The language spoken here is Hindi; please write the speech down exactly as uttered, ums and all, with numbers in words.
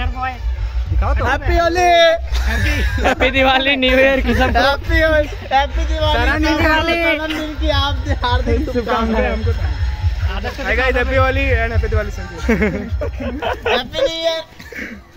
बॉय दिखाओ तो। Happy Holi, happy Diwali, new year की सबको हैप्पी हैप्पी दिवाली की आप हार्दिक शुभकामनाएं। Hi guys, happy Diwali and happy Diwali. Happy new year.